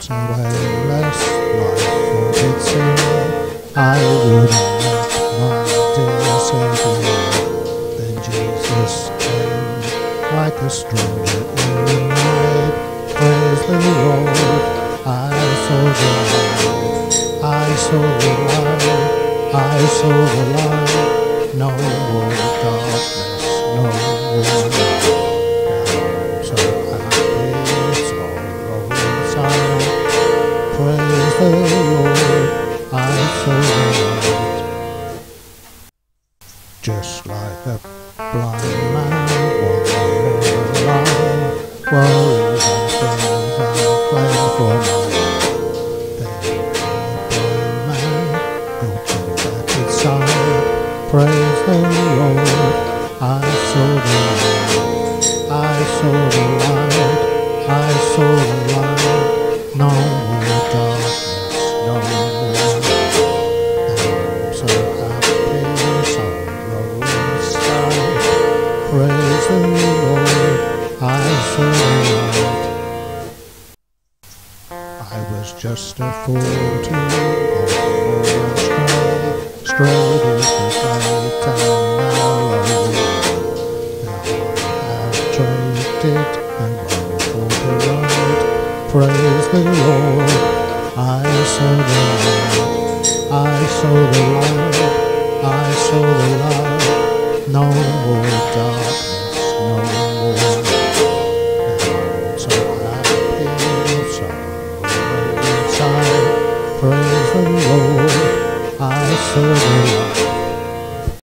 a wayless life for its sin. I would meet my dear Savior. Then Jesus came like a stranger in the night. Praise the Lord, I saw the light, I saw the light, I saw the light. No more darkness, no more night. Now I'm so happy, sorrow inside. Praise the Lord, I saw the light. Just like a blind man wandering along, worries and things I claim for my life. Then the blind man looking back inside. Praise the Lord, I saw the light, I saw the light, I saw the light. No more darkness, no more night. Now I'm so happy, sorrow inside. Praise the Lord, I saw the light. I was just a fool to wander and stray, strayed into the great and narrow way. Now I have traded the wrong for the right. Praise the Lord, I saw the light, I saw the light, I saw the light. No more darkness, no more night. Now I'm so happy, sorrow inside. Praise the Lord, I saw the